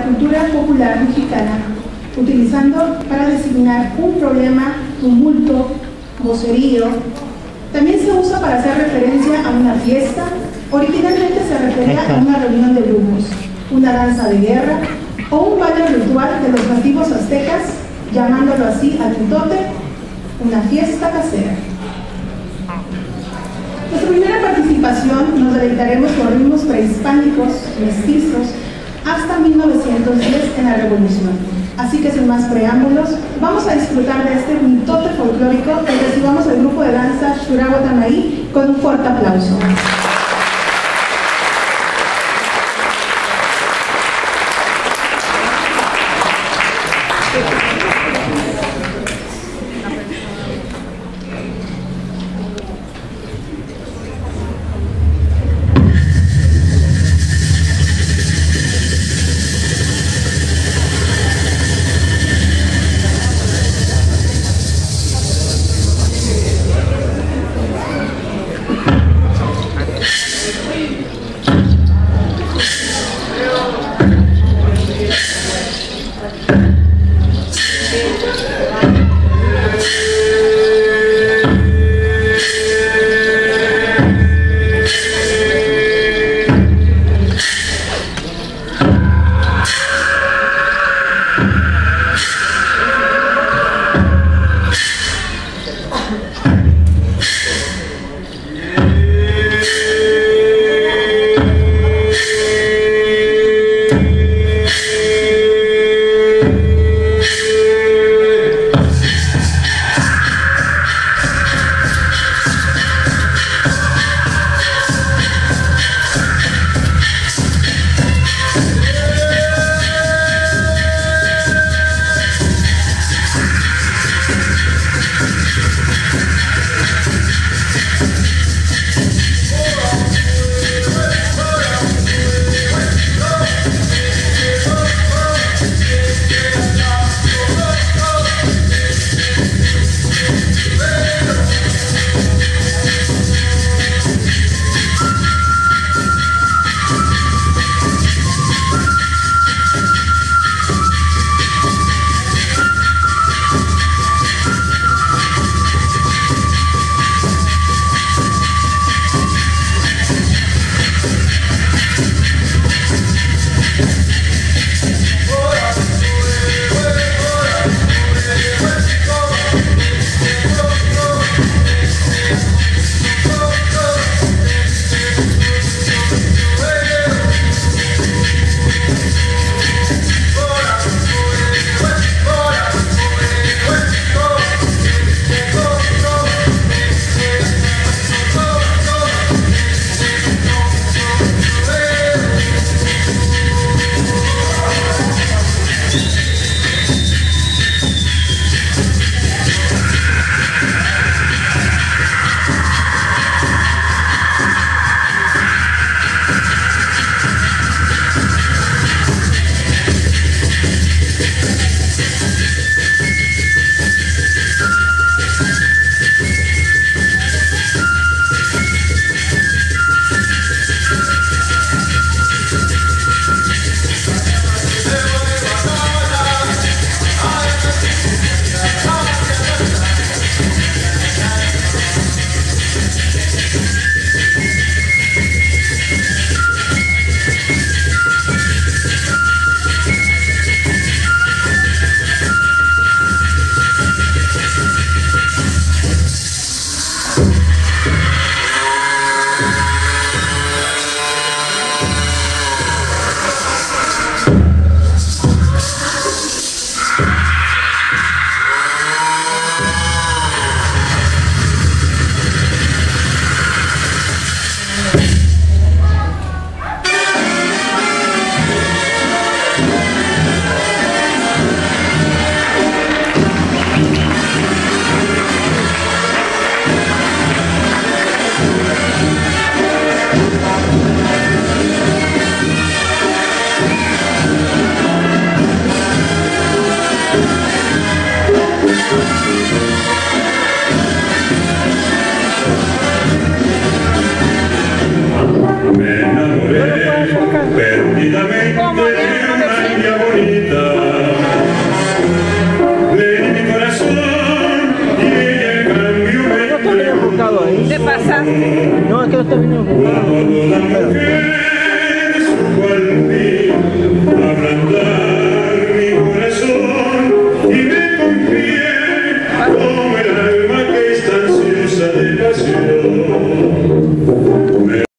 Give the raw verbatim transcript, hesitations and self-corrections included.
cultura popular mexicana, utilizando para designar un problema, tumulto, vocerío. También se usa para hacer referencia a una fiesta. Originalmente se refería a una reunión de grupos, una danza de guerra o un baile ritual de los nativos aztecas, llamándolo así al mitote, una fiesta casera. Nuestra primera participación nos deleitaremos con ritmos prehispánicos, mestizos, hasta mil novecientos diez en la Revolución. Así que sin más preámbulos, vamos a disfrutar de este mitote folclórico y recibamos al grupo de danza Xuragua Tamaí con un fuerte aplauso. que no está viniendo con cara.